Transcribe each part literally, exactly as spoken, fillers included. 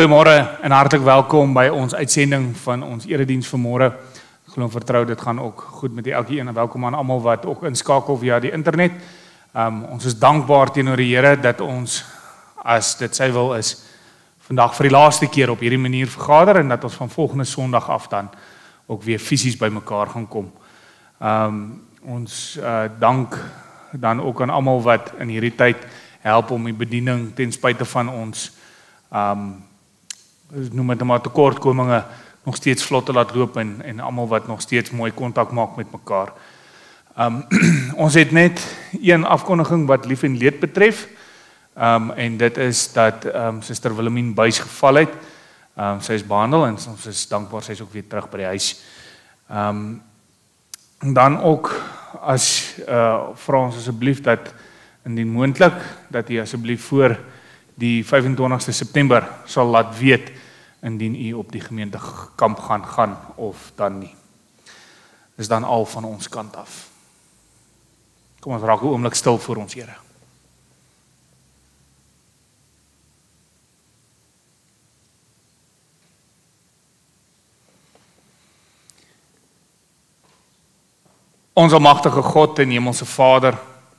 Goeiemôre en hartlik welkom by ons uitsending van ons erediens vanmôre. Ek glo en vertrou dit gaan ook goed met die elkeen en welkom aan almal wat ook inskakel via die internet. Um, ons is dankbaar teenoor die Here dat ons, as dit sy wil is, vandag vir die laaste keer op hierdie manier vergader en dat ons van volgende Sondag af dan ook weer fisies by mekaar gaan kom. Um, ons uh, dank dan ook aan almal wat in hierdie tyd help om die bediening ten spyte van ons um, noem het maar tekortkominge nog steeds vlot te laat loop en, en almal wat nog steeds mooi kontak maak met mekaar. Um, ons het net een afkondiging wat lief en leed betref, um, en dit is dat um, Suster Wilhelmine Buys geval het. Um, sy is behandel en ons is dankbaar sy is ook weer terug by die huis. Um, dan ook as uh, vra ons asseblief dat indien moontlik dat jy asseblief voor die vyfentwintigste September sal laat weet indien u op die gemeentekamp gaan gaan of dan nie. Dis dan al van ons kant af. Kom ons raak 'n oomblik stil voor ons Here. Ons almagtige God en hemelse Vader,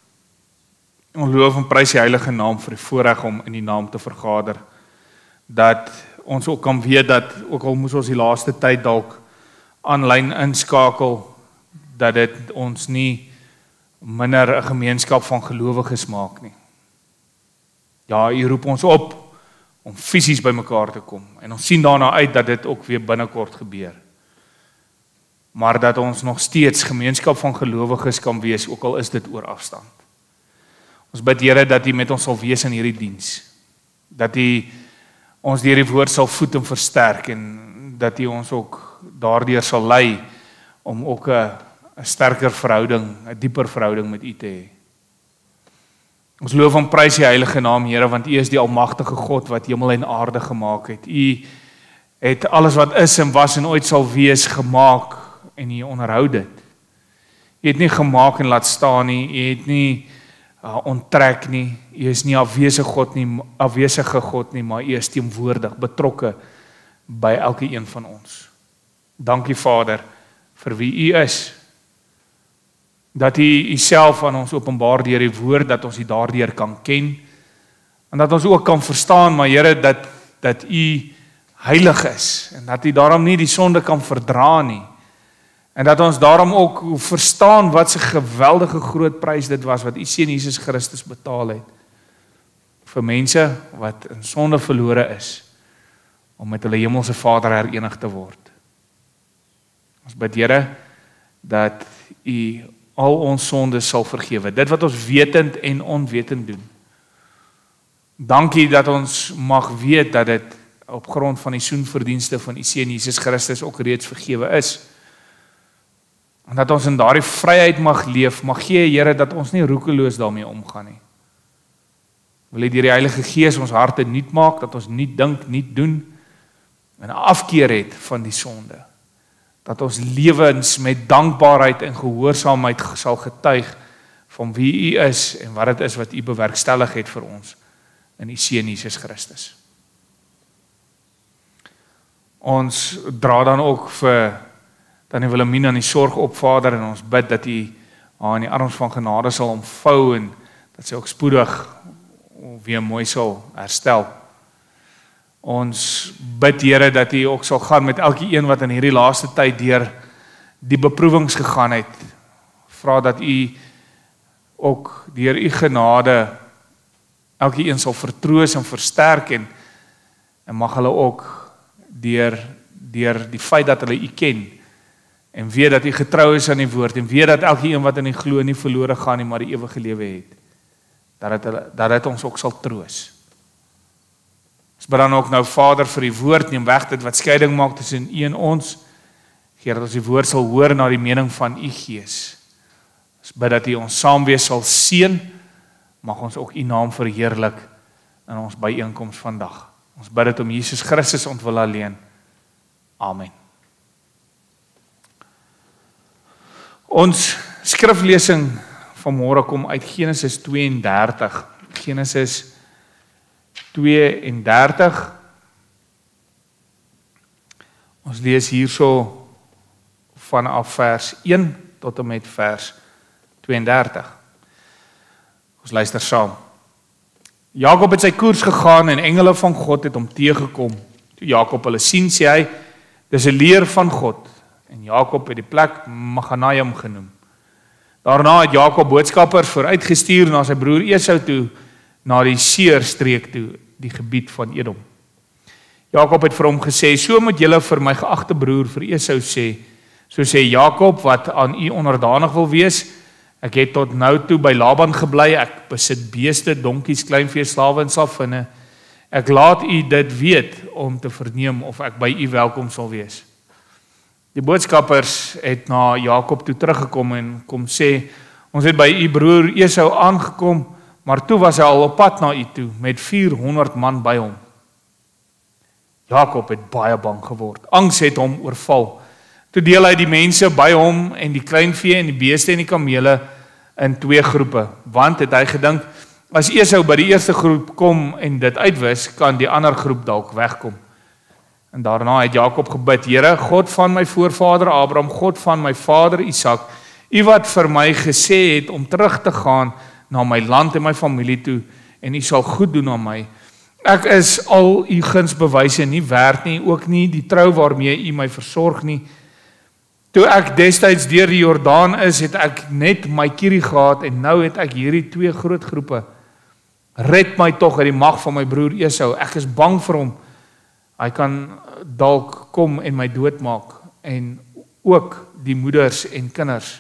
ons loof en prys die heilige naam vir die voorreg om in die naam te vergader, dat ons ook kan weet dat, ook al moes ons die laaste tyd dalk aanlyn inskakel, dat dit ons nie minder 'n gemeenskap van gelowiges maak nie. Ja, u roep ons op om fisies by mekaar te kom, en ons sien daarna uit dat dit ook weer binnekort gebeur. Maar dat ons nog steeds gemeenskap van gelowiges kan wees, ook al is dit oor afstand. Ons bid Here dat U met ons sal wees in hierdie diens. Dat U ons deur die woord sal voed en versterk en dat U ons ook daardeur sal lei om ook 'n 'n sterker verhouding, 'n dieper verhouding met U te hê. Ons loof en prys die heilige naam, Here, want U is die almagtige God wat hemel en aarde gemaak het. U het alles wat is en was en ooit sal wees gemaak en U onderhou dit. U het nie gemaak en laat staan nie, U het nie Uh, onttrek nie, U is nie afwesige God nie, afwesige God nie, maar U is teenwoordig, betrokke by elke een van ons. Dankie Vader vir wie U is. Dat U Uself aan ons openbaar deur die woord, dat ons U daardeur kan ken en dat ons ook kan verstaan, maar Here, dat dat U heilig is en dat U daarom nie die sonde kan verdra nie. En dat ons daarom ook verstaan wat se geweldige groot prys dit was wat U Seun Jesus Christus betaal het vir mense wat in sonde verlore is om met hulle hemelse Vader herenig te word. Ons bid Here dat U al ons sondes sal vergewe, dit wat ons wetend en onwetend doen. Dankie dat ons mag weet dat dit op grond van die soenverdienste van U Seun Jesus Christus ook reeds vergewe is. En dat ons in daardie vryheid mag leef, mag gee Here dat ons nie roekeloos daarmee omgaan nie. Wil U deur die Heilige Gees ons harte nuut maak, dat ons nuut dink, nuut doen, en 'n afkeer het van die sonde. Dat ons lewens met dankbaarheid en gehoorsaamheid sal getuig van wie U is en wat dit is wat U bewerkstellig het vir ons in U Seun Jesus Christus. Ons dra dan ook vir Tannie Wilhelmine aan die sorg op, Vader, en ons bid dat U haar in die arms van genade sal omvou en dat sy ook spoedig weer mooi sal herstel. Ons bid Here dat U ook sal gaan met elke een wat in hierdie laaste tyd deur die beproewings gegaan het. Vra dat U ook deur U genade elke een sal vertroos en versterk en, en mag hulle ook deur, deur die feit dat hulle U ken en weet dat U getrou is aan die woord, en weet dat elke een wat in die glo nie verlore gaan nie, maar die ewige lewe het, dat het, dat het ons ook sal troos. Ons bid dan ook nou, Vader, vir die woord, neem weg dit wat skeiding maak tussen U en ons, Heer, dat ons die woord sal hoor na die mening van U Gees. Ons bid dat U ons saamwees sal seën, mag ons ook U naam verheerlik in ons byeenkoms vandag. Ons bid dit om Jesus Christus ontwil alleen. Amen. Ons skriflesing vanmôre kom uit Genesis twee en dertig. Genesis twee en dertig. Ons lees hierso vanaf vers een tot en met vers tweeëndertig. Ons luister saam. Jakob het sy koers gegaan en engele van God het hom teëgekom. Toe Jakob hulle sien, sê hy, dis 'n leer van God. En Jakob het die plek Maganaim genoem. Daarna het Jakob boodskappers vooruitgestuur na sy broer Esau toe, na die Seerstreek toe, die gebied van Edom. Jakob het vir hom gesê, so moet julle vir my geagte broer vir Esau sê, so sê Jakob wat aan u onderdanig wil wees, ek het tot nou toe by Laban gebly, ek besit beeste, donkies, kleinvee, slawe en slavinne, ek laat u dit weet om te verneem of ek by u welkom sal wees. Die boodskappers het na Jakob toe teruggekom en kom sê, ons het by u broer Esau aangekom, maar toe was hy al op pad na u toe, met vierhonderd man by hom. Jakob het baie bang geword, angs het hom oorval. Toe deel hy die mense by hom en die kleinvee en die beeste en die kamele in twee groepe, want het hy gedink, as Esau by die eerste groep kom en dit uitwis, kan die ander groep dalk wegkom. En daarna het Jakob gebid, Here, God van my voorvader Abraham, God van my vader Isak, u wat vir my gesê het om terug te gaan na my land en my familie toe, en u sal goed doen aan my. Ek is al u gunsbewyse nie werd nie, ook nie die trou waarmee u my versorg nie. Toe ek destyds deur die Jordaan is, het ek net my kierie gehad, en nou het ek hierdie twee groot groepe. Red my tog uit die mag van my broer Esau, ek is bang vir hom. Hy kan dalk kom en my doodmaak, en ook die moeders en kinders.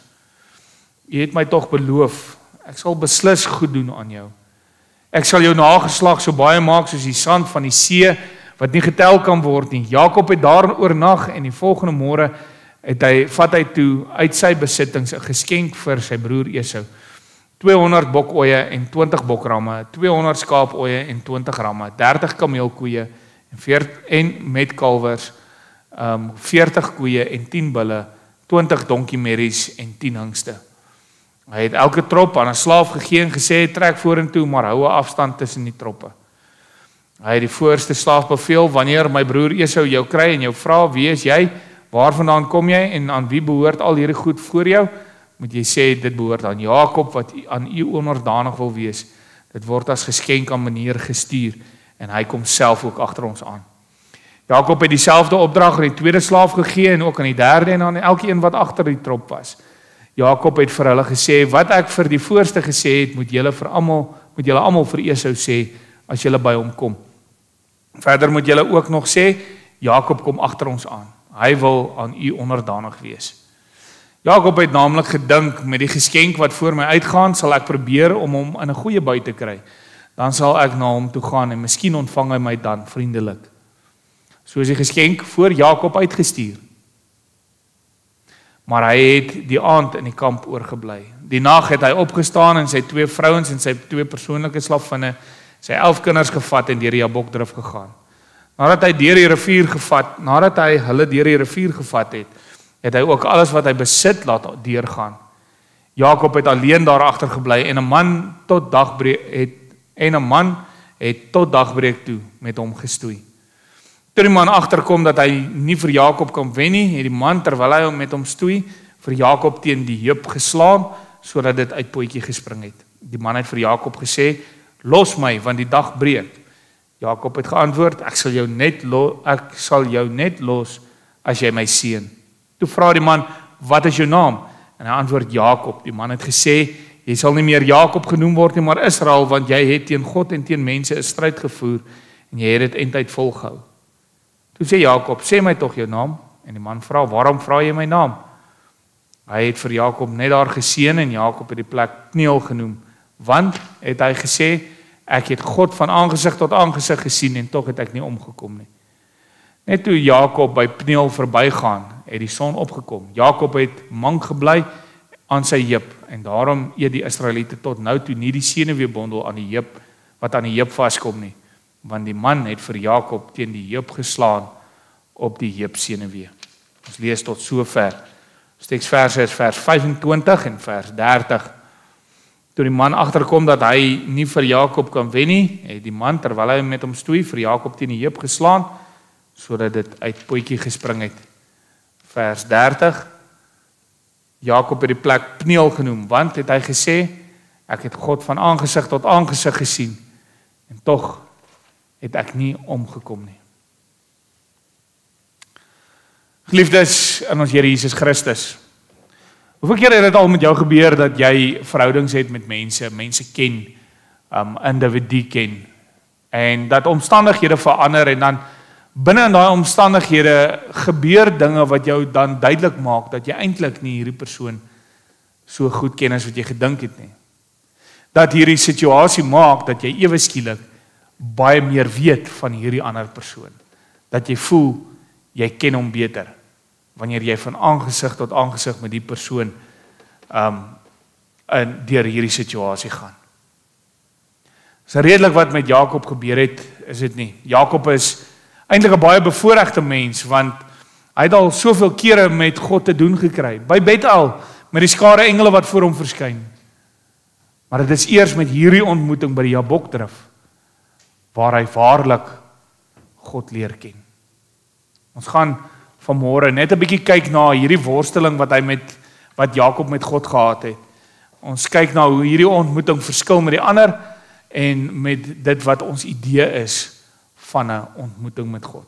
U het my tog beloof, ek sal beslis goed doen aan jou. Ek sal jou nageslag so baie maak soos die sand van die see, wat nie getel kan word nie. Jakob het daar oornag, en die volgende môre het hy, vat hy toe uit sy besittings 'n geskenk vir sy broer Esau. tweehonderd bokoeie en twintig bokramme, tweehonderd skaapoeie en twintig ramme, dertig kameelkoeie en veertig en met kalwers, um, veertig koeie en tien bulle, twintig donkiemerries en tien hingste. Hy het elke trop aan 'n slaaf gegee en gesê, trek vorentoe, maar hou 'n afstand tussen die troppe. Hy het die voorste slaaf beveel, wanneer my broer Esau jou kry en jou vra, wie is jy, waarvandaan kom jy en aan wie behoort al hierdie goed voor jou, moet jy sê, dit behoort aan Jakob, wat aan u onderdanig wil wees. Dit word as geskenk aan meneer gestuur, en hy kom self ook agter ons aan. Jakob het dieselfde opdrag aan die tweede slaaf gegee, en ook aan die derde, en aan elkeen wat agter die trop was. Jakob het vir hulle gesê, wat ek vir die voorste gesê het, moet julle vir almal, moet julle almal vir Esau sê, as julle by hom kom. Verder moet julle ook nog sê, Jakob kom agter ons aan. Hy wil aan u onderdanig wees. Jakob het naamlik gedink, met die geskenk wat voor my uitgaan, sal ek probeer om hom in 'n goeie by te kry. Dan sal ek na hom toe gaan, en miskien ontvang hy my dan vriendelik. So is die geskenk voor Jakob uitgestuur. Maar hy het die aand in die kamp oorgebly. Die nag het hy opgestaan en sy twee vrouens en sy twee persoonlike slavinne, sy elf kinders gevat en deur die Jabokdrif gegaan. Nadat hy deur die rivier gevat, nadat hy hulle deur die rivier gevat het, het hy ook alles wat hy besit laat deurgaan. Jakob het alleen daar agter gebly en 'n man tot dagbreek het en 'n man het tot dagbreek toe met hom gestoei. Toe die man agterkom dat hy nie vir Jakob kan wen nie, het die man terwyl hy met hom stoei vir Jakob teen die heup geslaan sodat dit uit potjie gespring het. Die man het vir Jakob gesê, "Los my, want die dag breek." Jakob het geantwoord, "Ek sal jou net lo ek sal jou net los as jy my seën." Toe vra die man, "Wat is jou naam?" En hy antwoord, "Jakob." Die man het gesê, "Jy sal nie meer Jakob genoem word nie, maar Israel, want jy het teen God en teen mense 'n stryd gevoer en jy het dit eintyd volgehou." Toe sê Jakob, "Sê my tog jou naam." En die man vra, "Waarom vra jy my naam?" Hy het vir Jakob net daar geseën en Jakob het die plek Pniel genoem, want het hy gesê, "Ek het God van aangesig tot aangesig gesien en tog het ek nie omgekom nie." Net toe Jakob by Pniel verbygaan, het die son opgekom. Jakob het mank gebly aan sy heup en daarom eet die Israeliete tot nou toe nie die senuweebondel aan die heup wat aan die heup vaskom nie, want die man het vir Jakob teen die heup geslaan op die heup senuwee. Ons lees tot sover. Ons teksverse is vers vyfentwintig en vers dertig. Toe die man agterkom dat hy nie vir Jakob kan wen nie, het die man terwyl hy met hom stoei vir Jakob teen die heup geslaan, sodat dit uit potjie gespring het. Vers dertig, Jakob het die plek Pniel genoem, want het hy gesê, ek het God van aangesig tot aangesig gesien, en tog het ek nie omgekom nie. Geliefdes in ons Here Jesus Christus, hoeveel keer het dit al met jou gebeur dat jy verhoudings het met mense, mense ken, um, individu ken, en dat omstandighede verander, en dan binne in daai omstandighede gebeur dinge wat jou dan duidelik maak, dat jy eintlik nie hierdie persoon so goed ken as wat jy gedink het nie. Dat hierdie situasie maak, dat jy ewe skielik baie meer weet van hierdie ander persoon. Dat jy voel, jy ken hom beter, wanneer jy van aangesig tot aangesig met die persoon um, in, deur hierdie situasie gaan. Is redelik wat met Jakob gebeur het, is dit nie. Jakob is eintlik 'n baie bevoorregte mens, want hy het al soveel kere met God te doen gekry, by Bethel, met die skare engele wat voor hom verskyn. Maar dit is eers met hierdie ontmoeting by die Jabokdrif, waar hy waarlik God leer ken. Ons gaan vanmôre net 'n bietjie kyk na hierdie worsteling wat hy met, wat Jakob met God gehad het. Ons kyk na hoe hierdie ontmoeting verskil met die ander, en met dit wat ons idee is van 'n ontmoeting met God.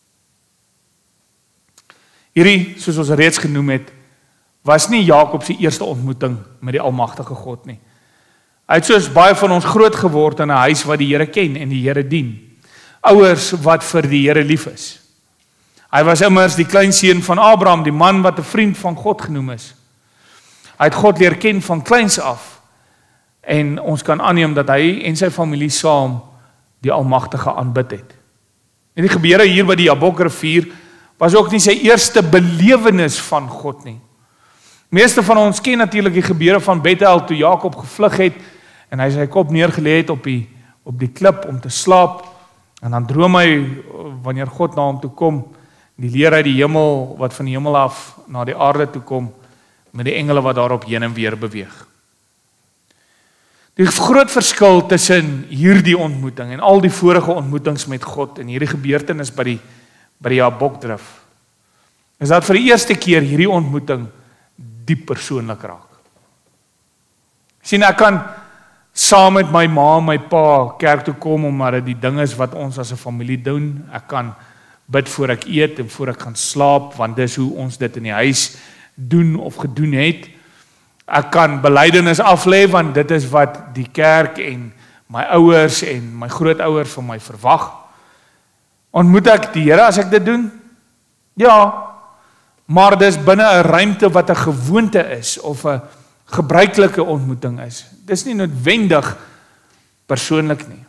Hierdie, soos ons reeds genoem het, was nie Jakob se eerste ontmoeting met die Almagtige God nie. Hy het soos baie van ons groot geword in 'n huis wat die Here ken en die Here dien. Ouers wat vir die Here lief is. Hy was immers die kleinseun van Abraham, die man wat 'n vriend van God genoem is. Hy het God leer ken van kleins af, en ons kan aanneem dat hy en sy familie saam die Almagtige aanbid het. En die gebeure hier by die Jabokrivier was ook nie sy eerste belewenis van God nie. Meeste van ons ken natuurlik die gebeure van Bethel toe Jakob gevlug het en hy sy kop neergelê het op die op die klip om te slaap, en dan droom hy wanneer God na hom toe kom, die leer uit die hemel wat van die hemel af na die aarde toe kom met die engele wat daarop heen en weer beweeg. Die groot verskil tussen hierdie ontmoeting en al die vorige ontmoetings met God en hierdie gebeurtenis by die by die Jabokdrif, is dat vir die eerste keer hierdie ontmoeting diep persoonlik raak. Sien, ek kan saam met my ma en my pa kerk toe kom omdat dit die ding is wat ons as 'n familie doen. Ek kan bid voor ek eet en voor ek gaan slaap, want dis hoe ons dit in die huis doen of gedoen het. Ek kan belydenis aflê, want dit is wat die kerk en my ouers en my grootouers van my verwag. Ontmoet ek die Here as ek dit doen? Ja, maar dis binne 'n ruimte wat 'n gewoonte is of 'n gebruikelike ontmoeting is. Dis nie noodwendig persoonlik nie.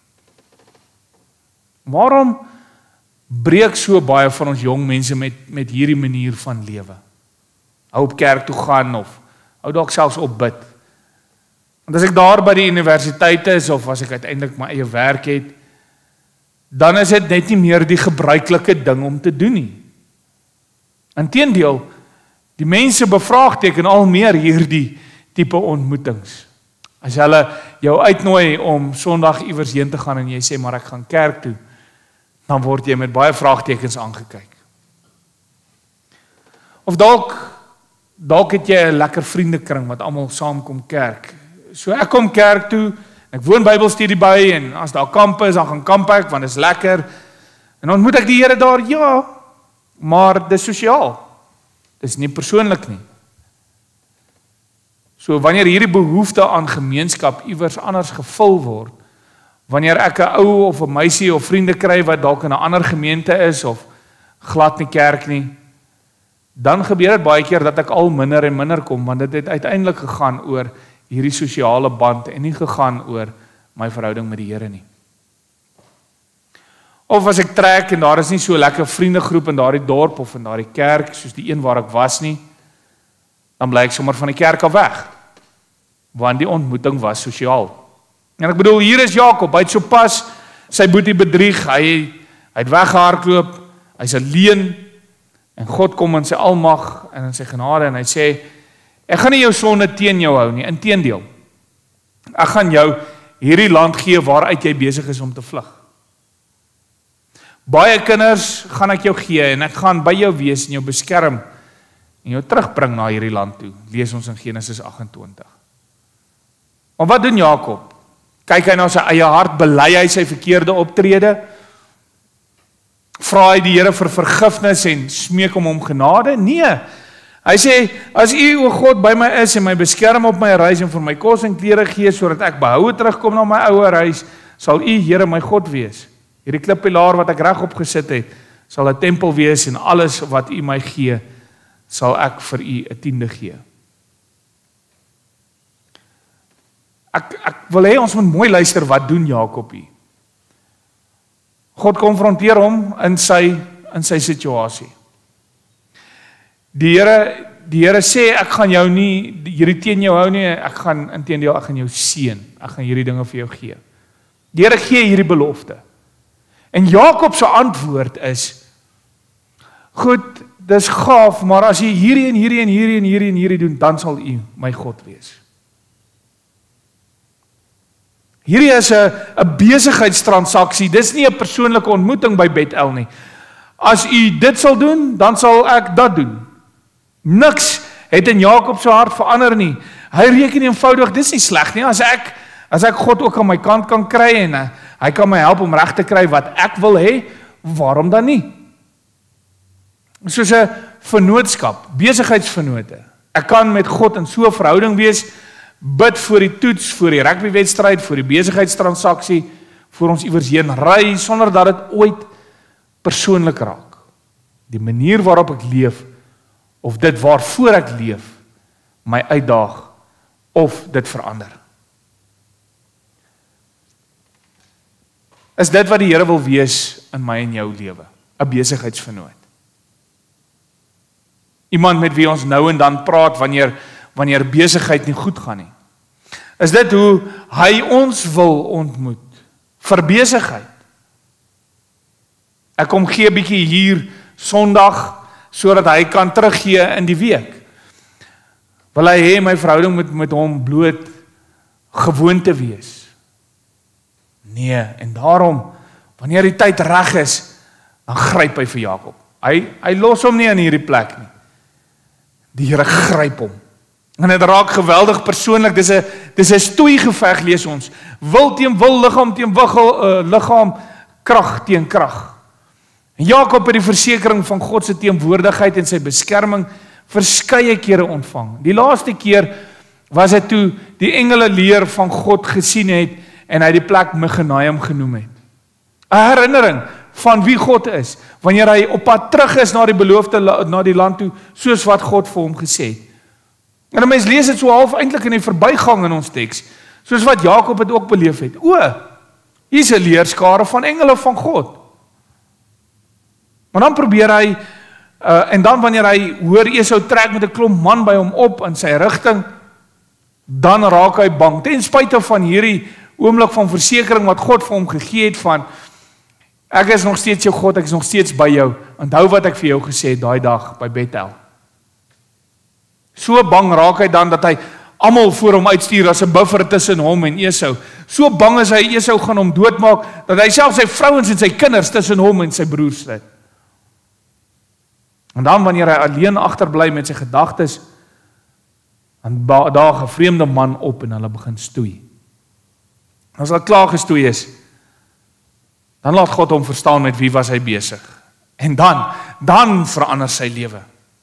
Waarom breek so baie van ons jong mense met met hierdie manier van lewe? Hou op kerk toe gaan of hou dalk selfs op bid. Want as ek daar by die universiteit is of as ek uiteindelik my eie werk het, dan is dit net nie meer die gebruikelike ding om te doen nie. Inteendeel, die mense bevraagteken al meer hierdie tipe ontmoetings. As hulle jou uitnooi om Sondag iewers heen te gaan en jy sê maar ek gaan kerk toe, dan word jy met baie vraagtekens aangekyk. Of dalk dalk het jy 'n lekker vriendekring wat almal saamkom kerk. So ek kom kerk toe, ek woon Bybelstudie by en as daar kamp is, dan gaan kamp ek want dit is lekker. En dan ontmoet ek die Here daar, ja, maar dis sosiaal. Dis nie persoonlik nie. So wanneer hierdie behoefte aan gemeenskap iewers anders gevul word, wanneer ek 'n ou of 'n meisie of vriende kry wat dalk in 'n ander gemeente is of glad nie kerk nie, dan gebeur dit baie keer dat ek al minder en minder kom, want dit het uiteindelik gegaan oor hierdie sosiale band en nie gegaan oor my verhouding met die Here nie. Of as ek trek en daar is nie so 'n lekker vriendegroep in daardie dorp of in daardie kerk soos die een waar ek was nie, dan bly ek sommer van die kerk af weg, want die ontmoeting was sosiaal. En ek bedoel, hier is Jakob, hy het sopas sy boetie bedrieg, hy, hy het weggehardloop, hy's alleen, en God kom in sy almag en in sy genade en hy sê, ek gaan nie jou sonde teen jou hou nie, inteendeel. Ek gaan jou hierdie land gee waaruit jy besig is om te vlug. Baie kinders gaan ek jou gee en ek gaan by jou wees en jou beskerm en jou terugbring na hierdie land toe. Lees ons in Genesis agt en twintig. Maar wat doen Jakob? Kyk hy na sy eie hart, bely hy sy verkeerde optrede? Vra hy die Here vir vergifnis en smeek hom om genade? Nee. Hy sê, as U, o God, by my is en my beskerm op my reis en vir my kos en klere gee, sodat ek behoue terugkom na my ouer huis, sal U, Here, my God wees. Hierdie klippilaar wat ek regop gesit het, sal 'n tempel wees en alles wat U my gee, sal ek vir U 'n tiende gee. Ek, ek wil hê ons moet mooi luister, wat doen Jakob hier? God konfronteer hom in sy, in sy situasie. Die Here, die Here sê, ek gaan jou nie, hierdie teen jou hou nie, ek gaan, inteendeel, ek gaan jou seën, ek gaan hierdie dinge vir jou gee. Die Here gee hierdie belofte. En Jakob se antwoord is, goed, dis gaaf, maar as jy hierdie en hierdie en hierdie en hierdie en hierdie doen, dan sal U my God wees. Hierdie is 'n 'n besigheidstransaksie, dis nie 'n persoonlike ontmoeting by Bethel nie. As U dit sal doen, dan sal ek dat doen. Niks het in Jakob se hart verander nie. Hy reken eenvoudig, dis nie sleg nie, as ek, as ek God ook aan my kant kan kry, en uh, hy kan my help om reg te kry wat ek wil hê, waarom dan nie? Soos 'n vennootskap, besigheidsvennote. Ek kan met God in so 'n verhouding wees, bid voor die toets, voor die rugbywedstryd, voor die besigheidstransaksie, voor ons iewers heen ry, sonder dat dit ooit persoonlik raak. Die manier waarop ek leef, of dit waarvoor ek leef, my uitdaag, of dit verander. Is dit wat die Here wil wees in my en jou lewe? 'n Besigheidsvennoot. Iemand met wie ons nou en dan praat wanneer wanneer besigheid nie goed gaan nie. Is dit hoe hy ons wil ontmoet? Vir besigheid. Ek kom gee 'n bietjie hier Sondag, sodat hy kan teruggee in die week. Wil hy hê my verhouding met, met hom bloot gewoonte wees? Nee, en daarom, wanneer die tyd reg is, dan gryp hy vir Jakob. Hy, hy los hom nie in hierdie plek nie. Die Here gryp hom. En dit raak geweldig persoonlik, dis 'n dis 'n stoeigeveg, lees ons. Wil teen wil, liggaam teen wiggel, uh, liggaam, krag teen krag. En Jakob het die versekering van God se teenwoordigheid en sy beskerming verskeie kere ontvang. Die laaste keer was dit toe die engele leer van God gesien het en hy die plek Maganaim genoem het. 'n Herinnering van wie God is, wanneer hy op pad terug is na die beloofde na die land toe, soos wat God vir hom gesê het. En 'n mens lees dit so half eintlik in die verbygang in ons teks, soos wat Jakob het ook beleef het. O, hier's 'n leerskare van engele van God. Maar dan probeer hy, uh, en dan wanneer hy hoor Esau trek met 'n klomp man by hom op in sy rigting, dan raak hy bang. Ten spyte van hierdie oomblik van versekering wat God vir hom gegee het van, ek is nog steeds jou God, ek is nog steeds by jou. Onthou wat ek vir jou gesê het daai dag by Bethel. So bang raak hy dan dat hy almal voor hom uitstuur as 'n buffer tussen hom en Esau. So bang is hy Esau gaan hom doodmaak, dat hy self sy vrouens en sy kinders tussen hom en sy broers sit. En dan wanneer hy alleen agterbly met sy gedagtes, dan daag 'n vreemde man op en hulle begin stoei. As hulle klaar gestoei is, dan laat God hom verstaan met wie was hy besig. En dan, dan verander sy lewe.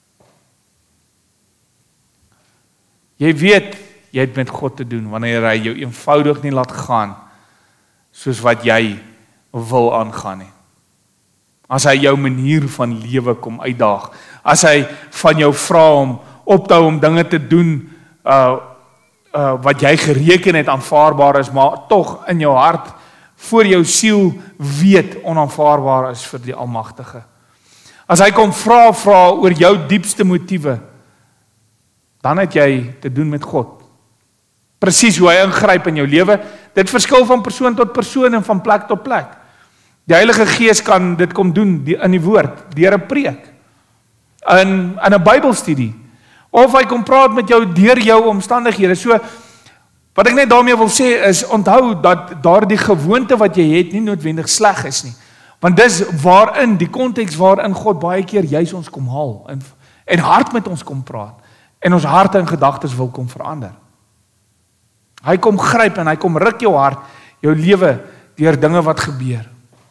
Jy weet, jy het met God te doen, wanneer hy jou eenvoudig nie laat gaan, soos wat jy wil aangaan nie. As hy jou manier van lewe kom uitdaag, as hy van jou vra om op te hou om dinge te doen, uh, uh, wat jy gereken het aanvaarbaar is, maar tog in jou hart, voor jou siel weet onaanvaarbaar is vir die Almagtige. As hy kom vra, vra oor jou diepste motiewe, dan het jy te doen met God. Presies hoe hy ingryp in jou lewe, dit verskil van persoon tot persoon en van plek tot plek. Die Heilige Gees kan dit kom doen in die woord, deur 'n preek, in, in 'n Bybelstudie, of hy kom praat met jou deur jou omstandighede. So, wat ek net daarmee wil sê is, onthou dat daardie gewoonte wat jy het nie noodwendig sleg is nie. Want dis waarin, die konteks waarin God baie keer juis ons kom haal, en, en hard met ons kom praat, en ons harte en gedagtes wil kom verander. Hy kom gryp en hy kom ruk jou hart, jou lewe, deur dinge wat gebeur.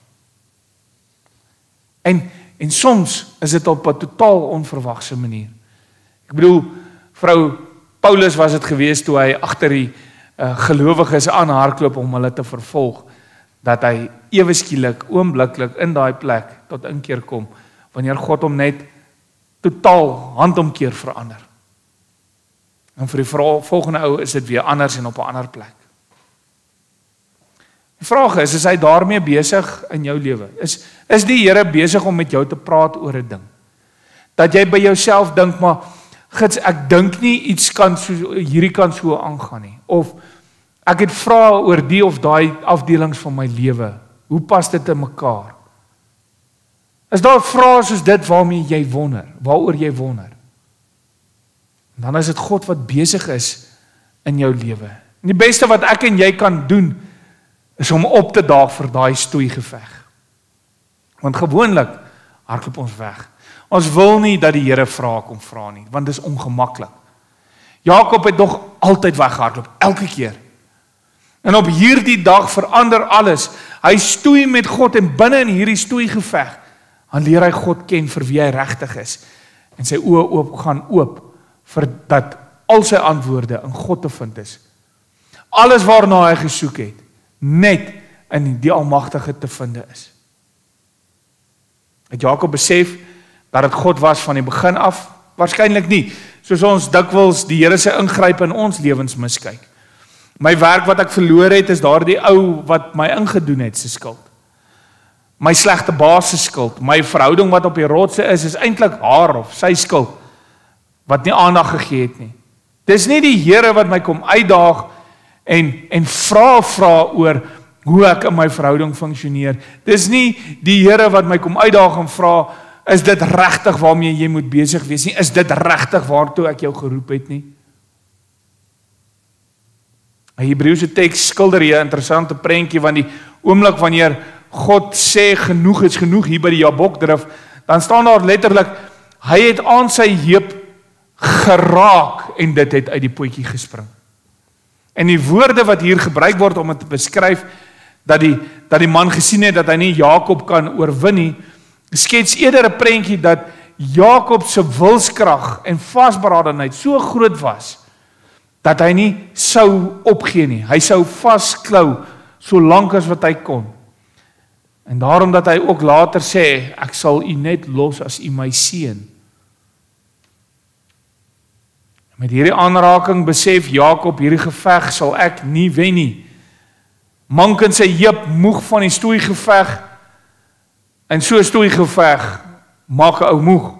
En, en soms is dit op 'n totaal onverwagse manier. Ek bedoel, vrou Paulus was het gewees toe hy agter die uh, gelowiges aanhardloop om hulle te vervolg, dat hy ewe skielik, oombliklik in daai plek tot inkeer kom, wanneer God hom net totaal handomkeer verander. En vir die volgende ou is dit weer anders en op 'n ander plek. Die vraag is, is hy daarmee besig in jou lewe? Is, is die Here besig om met jou te praat oor 'n ding? Dat jy by jouself dink, maar gits, ek dink nie iets kan so, hierdie kan so aangaan nie. Of ek het vrae oor die of daai afdelings van my lewe. Hoe pas dit in mekaar? Is daar vrae soos dit waarmee jy wonder, waaroor jy wonder? En dan is dit God wat besig is in jou lewe. En die beste wat ek en jy kan doen, is om op te daag vir daai stoeigeveg. Want gewoonlik hardloop ons weg. Ons wil nie dat die Here vrae kom vra nie, want dit is ongemaklik. Jakob het nog altyd weggehardloop, elke keer. En op hierdie dag verander alles. Hy stoei met God en binne in hierdie stoeigeveg, dan leer hy God ken vir wie hy regtig is. En sy oë oop gaan oop, vir dat al sy antwoorde in God te vind is. Alles waarna hy gesoek het, net in die Almagtige te vind is. Het Jakob besef dat dit God was van die begin af? Waarskynlik nie, soos ons dikwels die Here se ingryp in ons lewens miskyk. My werk wat ek verloor het, is daardie ou wat my ingedoen het se skuld. My slegte baas se skuld, my verhouding wat op die rotse is, is eintlik haar of sy skuld, wat nie aandag gegee het nie. Dis nie die Here wat my kom uitdaag en, en vra vra oor hoe ek in my verhouding funksioneer. Dis nie die Here wat my kom uitdaag en vra, is dit regtig waarmee jy moet besig wees nie? Is dit regtig waartoe ek jou geroep het nie? 'n Hebreëse teks skilder hier 'n interessante prentjie, want die oomblik wanneer God sê genoeg is genoeg hier by die Jabokdrif, dan staan daar letterlik, hy het aan sy heup geraak en dit het uit die potjie gespring. En die woorde wat hier gebruik word om dit te beskryf, dat die, dat die man gesien het dat hy nie Jakob kan oorwin nie, skets eerder 'n prentjie dat Jakob se wilskrag en vasberadenheid so groot was, dat hy nie sou opgee nie. Hy sou vasklou, so lank as wat hy kon. En daarom dat hy ook later sê, ek sal u net los as u my seën. Met hierdie aanraking besef Jakob, hierdie geveg sal ek nie wen nie. Mank in sy heup, moeg van die stoeigeveg, en so stoeigeveg maak 'n ou moeg.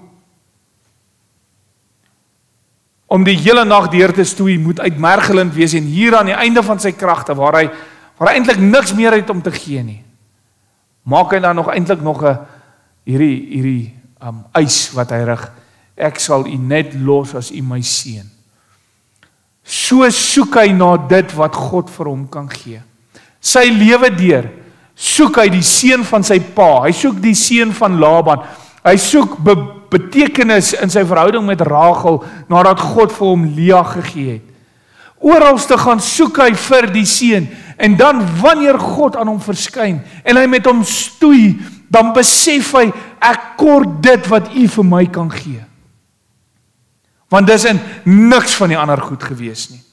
Om die hele nag deur te stoei, moet uitmergelend wees, en hier aan die einde van sy kragte, waar hy, waar hy eintlik niks meer het om te gee nie, maak hy dan nog eintlik nog 'n hierdie, hierdie um, eis wat hy rig, ek sal u net los as u my seën. So soek hy na dit wat God vir hom kan gee. Sy lewe deur, soek hy die seën van sy pa, hy soek die seën van Laban, hy soek be betekenis in sy verhouding met Rachel, nadat God vir hom Lea gegee het. Oralste gaan soek hy vir die seën, en dan wanneer God aan hom verskyn, en hy met hom stoei, dan besef hy, ek kort dit wat u vir my kan gee. Want dis in niks van die ander goed gewees nie.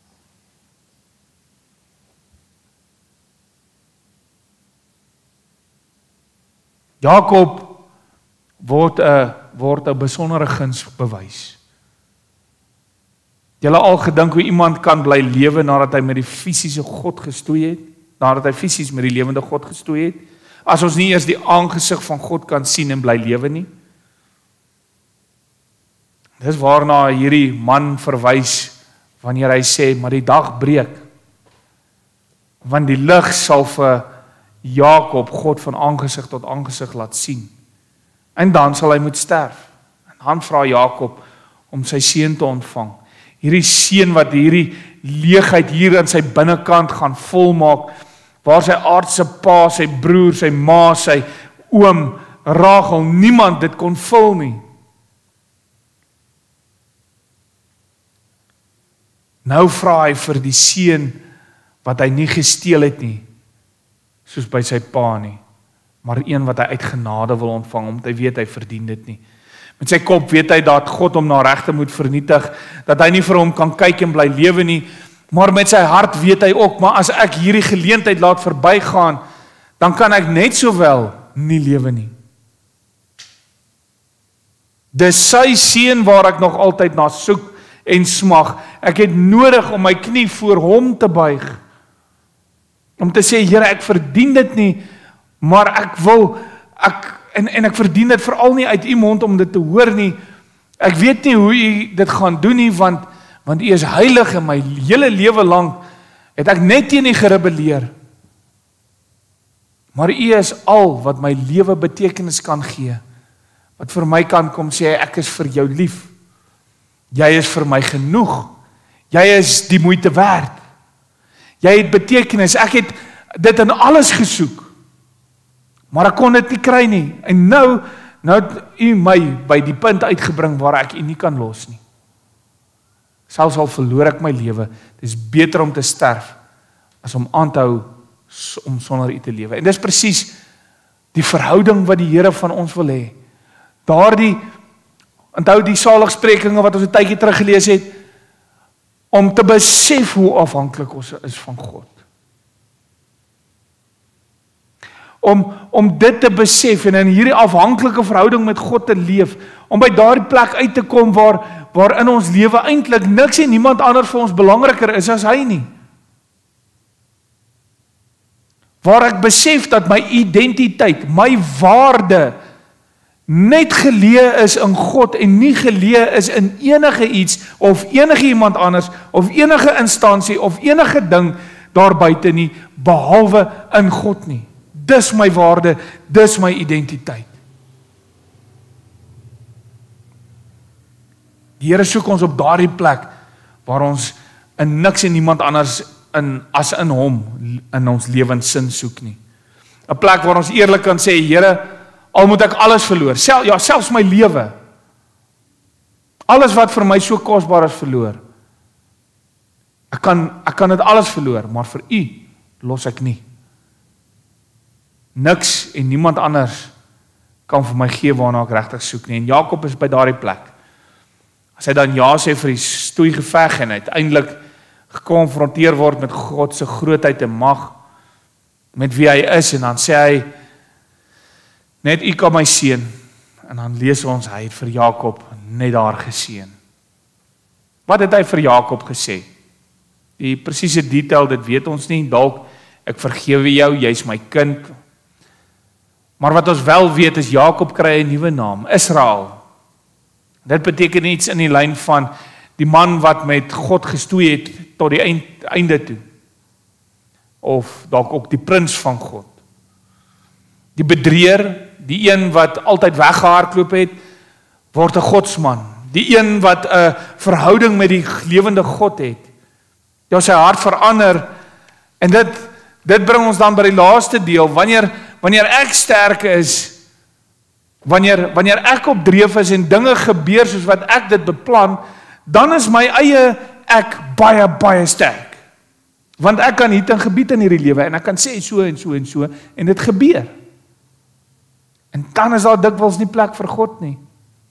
Jakob word 'n word 'n besondere guns bewys. Julle al gedink hoe iemand kan bly lewe nadat hy met die fisiese God gestoei het, nadat hy fisies met die lewende God gestoei het, as ons nie eers die aangesig van God kan sien en bly lewe nie? Dis waarna hierdie man verwys wanneer hy sê, maar die dag breek, want die lig sal vir Jakob God van aangesig tot aangesig laat sien. En dan sal hy moet sterf. En dan vra Jakob om sy seun te ontvang. Hierdie seun wat hierdie leegheid hier in sy binnekant gaan volmaak, waar sy aardse pa, sy broer, sy ma, sy oom Rachel niemand dit kon vul nie. Nou vra hy vir die seun wat hy nie gesteel het nie, soos by sy pa nie, maar een wat hy uit genade wil ontvang, omdat hy weet hy verdien dit nie. Met sy kop weet hy dat God hom na regte moet vernietig, dat hy nie vir hom kan kyk en bly lewe nie, maar met sy hart weet hy ook, maar as ek hierdie geleentheid laat verbygaan, dan kan ek net sowel nie lewe nie. Dis sy seun waar ek nog altyd na soek en smag. Ek het nodig om my knie voor hom te buig. Om te sê, Here, ek verdien dit nie, maar ek wil, ek, en, en ek verdien dit veral nie uit u mond om dit te hoor nie. Ek weet nie hoe u dit gaan doen nie, want, want u is heilig en my hele lewe lang het ek net teen u gerebelleer. Maar u is al wat my lewe betekenis kan gee. Wat vir my kan kom sê, ek is vir jou lief. Jy is vir my genoeg. Jy is die moeite werd. Jy het betekenis. Ek het dit in alles gesoek. Maar ek kon dit nie kry nie. En nou, nou het u my by die punt uitgebring waar ek u nie kan los nie. Selfs al verloor ek my lewe, dit is beter om te sterf as om aan te hou om sonder u te lewe. En dis presies die verhouding wat die Here van ons wil hê. Daardie, onthou die saligsprekinge wat ons 'n tydjie terug gelees het, om te besef hoe afhanklik ons is van God. Om, om dit te besef en in hierdie afhanklike verhouding met God te leef, om by daardie plek uit te kom waar, waar in ons lewe eintlik niks en niemand anders vir ons belangriker is as hy nie. Waar ek besef dat my identiteit, my waarde, net geleë is in God en nie geleë is in enige iets of enige iemand anders of enige instansie of enige ding daar buite nie, behalwe in God nie. Dis my waarde, dis my identiteit. Die Here soek ons op daardie plek waar ons in niks en niemand anders in, as in hom in ons lewenssin soek nie. 'n Plek waar ons eerlik kan sê, Here, al moet ek alles verloor, sel, ja, selfs my lewe, alles wat vir my so kosbaar is verloor, ek kan, ek kan dit alles verloor, maar vir u los ek nie. Niks en niemand anders kan vir my gee waarna ek regtig soek nie, en Jakob is by daardie plek. As hy dan ja sê vir die stoei geveg en uiteindelik gekonfronteer word met God se grootheid en mag, met wie hy is, en dan sê hy, net u kan my seën, en dan lees ons, hy het vir Jakob net daar geseën. Wat het hy vir Jakob gesê? Die presiese detail, dit weet ons nie, dalk, ek vergewe jou, jy's my kind. Maar wat ons wel weet is, Jakob kry 'n nuwe naam, Israel. Dit beteken iets in die lyn van die man wat met God gestoei het tot die einde toe. Of dalk ook die prins van God. Die bedrieër, die een wat altyd weggehardloop het, word 'n godsman. Die een wat 'n verhouding met die lewende God het. Ja, sy hart verander, en dit, dit bring ons dan by die laaste deel, wanneer, wanneer ek sterk is, wanneer, wanneer ek op dreef is en dinge gebeur soos wat ek dit beplan, dan is my eie ek baie, baie sterk. Want ek kan hier in gebied in hierdie lewe, en ek kan sê so en so en so, en dit gebeur. En dan is daar dikwels nie plek vir God nie.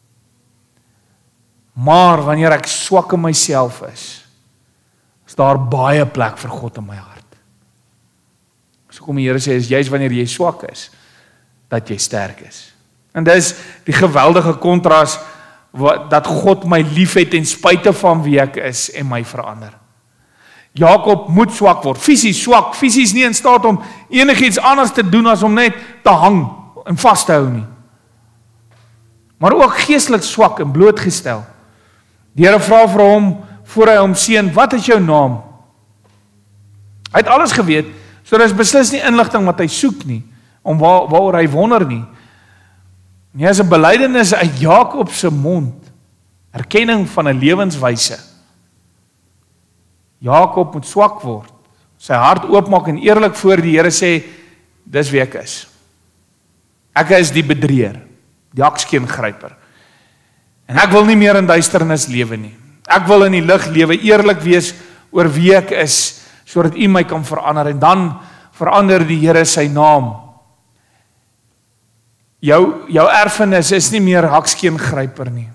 Maar wanneer ek swak in myself is, is daar baie plek vir God in my hart. So kom die Here sê, is juist wanneer jy swak is, dat jy sterk is. En dis die geweldige kontras, wat, dat God my lief het ten spyte van wie ek is en my verander. Jakob moet swak word, fisies swak, fisies nie in staat om enigiets anders te doen as om net te hang en vast te hou nie. Maar ook geestelik swak en blootgestel. Die Here vra vir hom, voor hy hom seën, wat is jou naam? Hy het alles geweet, so daar is beslis nie inligting wat hy soek nie, om waar, waaroor hy wonder nie. Nie is 'n belydenis uit Jakob se mond, erkenning van 'n lewenswyse. Jakob moet swak word, sy hart oopmaak en eerlik voor die Here sê, dis wie ek is. Ek is die bedrieër, die hakskeen-gryper. En ek wil nie meer in duisternis lewe nie. Ek wil in die lig lewe, eerlik wees oor wie ek is, sodat U my kan verander, en dan verander die Here sy naam. Jou, jou erfenis is nie meer hakskeen-gryper nie.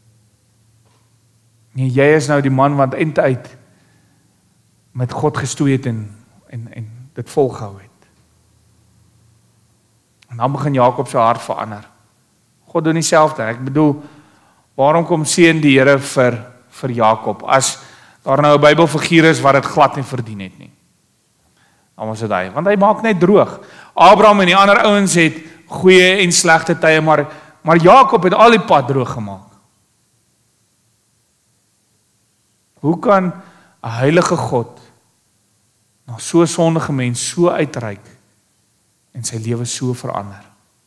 Nee, jy is nou die man wat eind uit met God gestoei het en, en, en dit volgehou het. En dan begin Jakob sy hart verander. God doen dieselfde. Ek bedoel, waarom kom seën die Here vir, vir Jakob, as daar nou 'n Bybelfiguur is wat dit glad nie verdien het nie? Dan was dit hy, want hy maak net droog. Abraham en die ander ouens het goeie en slegte tye, maar, maar Jakob het al die pad droog gemaak. Hoe kan 'n heilige God na so 'n sondige mens so uitreik en sy lewe so verander?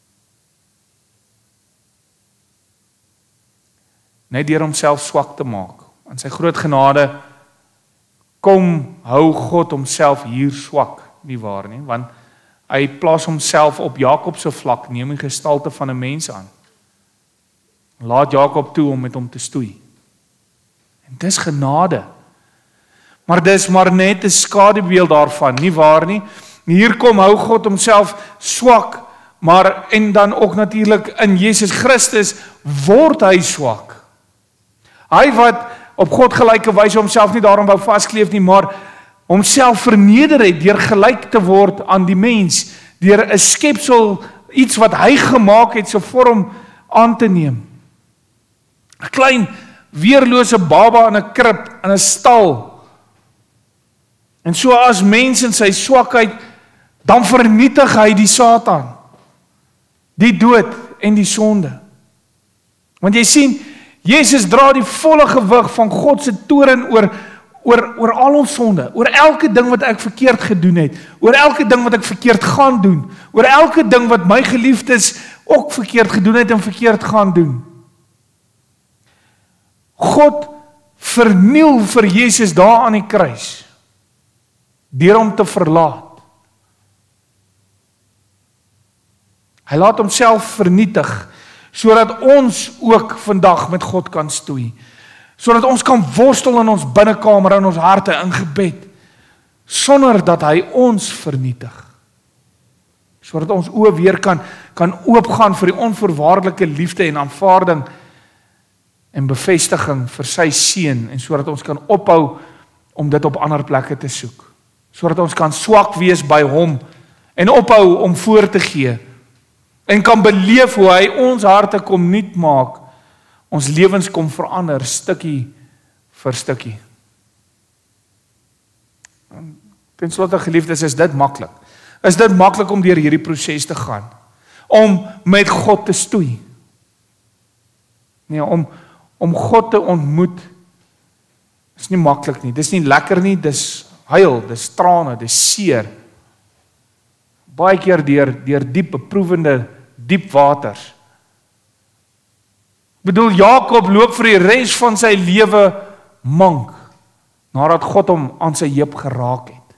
Net deur homself swak te maak. In sy groot genade kom hou God homself hier swak, nie waar nie, want hy plaas homself op Jakob se vlak, neem die gestalte van 'n mens aan. Laat Jakob toe om met hom te stoei. En dis genade. Maar dis maar net 'n skadubeeld daarvan, nie waar nie? Hier kom hou God homself swak, maar en dan ook natuurlik in Jesus Christus word hy swak. Hy wat op God gelyke wyse homself nie daarom wou vaskleef nie, maar homself verneder het deur gelyk te word aan die mens, deur 'n skepsel, iets wat hy gemaak het, se vorm aan te neem. 'n Klein weerlose baba in 'n krib, in 'n stal. En so as mens in sy swakheid, dan vernietig hy die Satan, die dood en die sonde. Want jy sien, Jesus dra die volle gewig van God se toorn oor, oor, oor al ons sonde, oor elke ding wat ek verkeerd gedoen het, oor elke ding wat ek verkeerd gaan doen, oor elke ding wat my geliefdes ook verkeerd gedoen het en verkeerd gaan doen. God verniel vir Jesus daar aan die kruis, deur hom te verlaat. Hy laat homself vernietig, sodat ons ook vandag met God kan stoei. Sodat ons kan worstel in ons binnekamer, in ons harte, in gebed, sonder dat hy ons vernietig. Sodat ons oë weer kan, kan oopgaan vir die onvoorwaardelike liefde en aanvaarding en bevestiging vir sy seun, en sodat ons kan ophou om dit op ander plekke te soek. Sodat ons kan swak wees by hom en ophou om voor te gee. En kan beleef hoe hy ons harte kom nuut maak, ons lewens kom verander, stukkie vir stukkie. Ten slotte, geliefdes, is dit maklik. Is dit maklik om deur hierdie proses te gaan? Om met God te stoei? Nee, om, om God te ontmoet, is nie maklik nie. Dis nie lekker nie, dis huil, dis trane, dis seer. Baie keer deur, deur diep beproevende diep waters. Ek bedoel, Jakob loop vir die res van sy lewe mank, nadat God hom aan sy heup geraak het.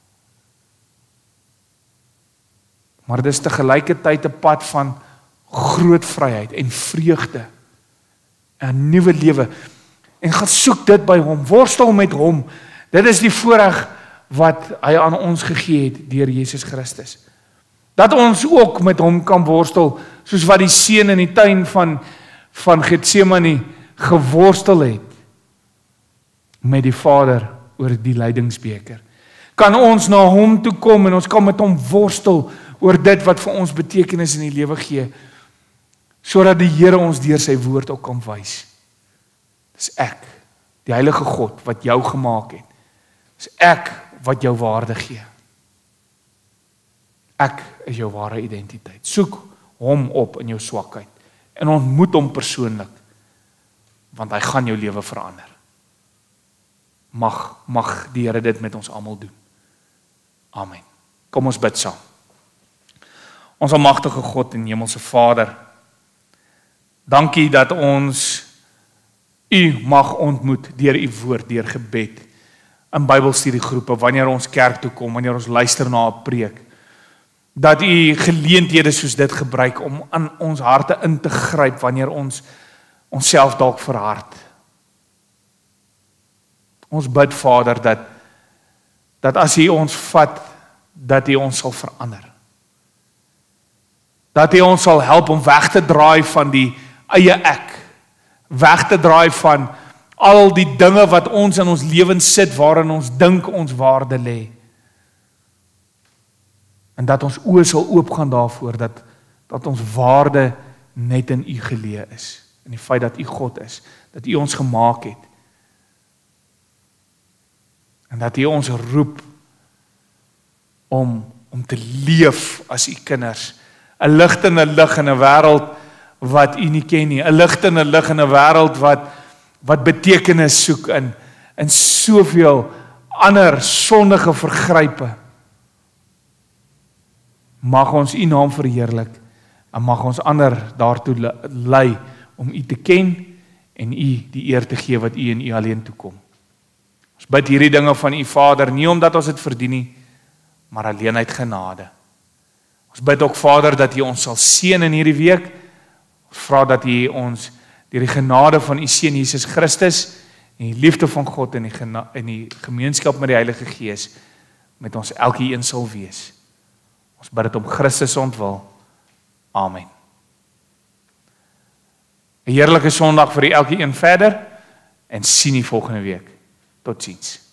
Maar dis te gelykertyd 'n pad van groot vryheid en vreugde, 'n nuwe lewe. En gaan soek dit by hom, worstel met hom. Dit is die voorreg wat hy aan ons gegee het deur Jesus Christus. Dat ons ook met hom kan worstel, soos wat die seun in die tuin van, van Getsemane geworstel het met die Vader oor die lydingsbeker. Kan ons na hom toe kom en ons kan met hom worstel oor dit wat vir ons betekenis in die lewe gee, sodat die Here ons deur sy woord ook kan wys. Dis ek, die heilige God wat jou gemaak het. Dis ek wat jou waarde gee. Ek is jou ware identiteit. Soek hom op in jou swakheid en ontmoet hom persoonlik, want hy gaan jou lewe verander. Mag, mag die Here dit met ons almal doen. Amen. Kom ons bid saam. Ons almagtige God en hemelse Vader, dankie dat ons U mag ontmoet deur U woord, deur gebed, in Bybelstudiegroepe, wanneer ons kerk toe kom, wanneer ons luister na 'n preek. dat U geleenthede soos dit gebruik om aan ons harte in te gryp wanneer ons onsself dalk verhard. Ons bid, Vader, dat dat as U ons vat, dat U ons sal verander. Dat U ons sal help om weg te draai van die eie ek, weg te draai van al die dinge wat ons in ons lewens sit, waarin ons dink ons waarde lê. En dat ons oë sal oopgaan daarvoor, dat, dat ons waarde net in U geleë is, in die feit dat U God is, dat U ons gemaak het, en dat U ons roep om, om te leef as U kinders, 'n lig en 'n lig in 'n wêreld wat U nie ken nie, 'n lig en 'n lig in 'n wêreld wat, wat betekenis soek in, in soveel ander sondige vergrype. Mag ons U naam verheerlik, en mag ons ander daartoe lei om U te ken, en U die eer te gee wat U en U alleen toekom. Ons bid hierdie dinge van U Vader, nie omdat ons dit verdien nie, maar alleen uit genade. Ons bid ook, Vader, dat U ons sal seën in hierdie week. Ons vra dat U ons deur die genade van U Seun Jesus Christus en die liefde van God en die, gena- en die gemeenskap met die Heilige Gees met ons elkeen sal wees. Ons bid dit om Christus ontwil. Amen. 'n Heerlike Sondag vir elkeen verder en sien U volgende week. Totsiens.